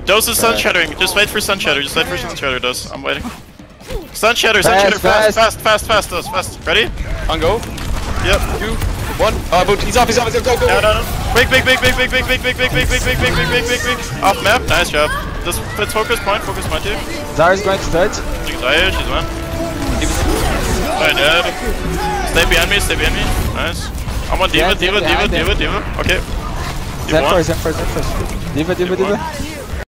Dose is sun shadowing. Just wait for sun shadow. Just wait for sun shadow. Dose. I'm waiting. Sun shadow. Fast. Dose. Fast. Ready? On go. Yep. 2, 1. But he's off. Go. No. Big. Off map. Nice job. Just let's focus point here. Zara's going to start. Zaya, she's one. Alright, dead. Stay behind me. Nice. I'm on D.Va. Okay. Zen first. D.Va.